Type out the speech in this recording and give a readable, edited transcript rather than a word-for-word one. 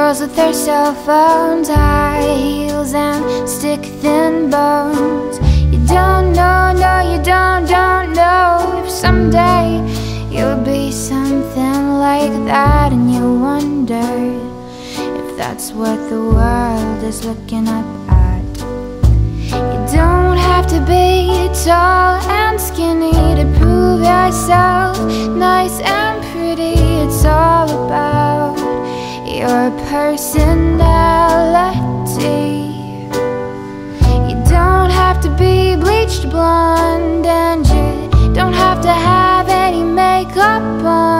girls with their cell phones, high heels and stick-thin bones. You don't know, no, you don't know if someday you'll be something like that. And you wonder if that's what the world is looking up at. You don't have to be tall and skinny to prove yourself nice and pretty. It's all about your personality. You don't have to be bleached blonde, and you don't have to have any makeup on.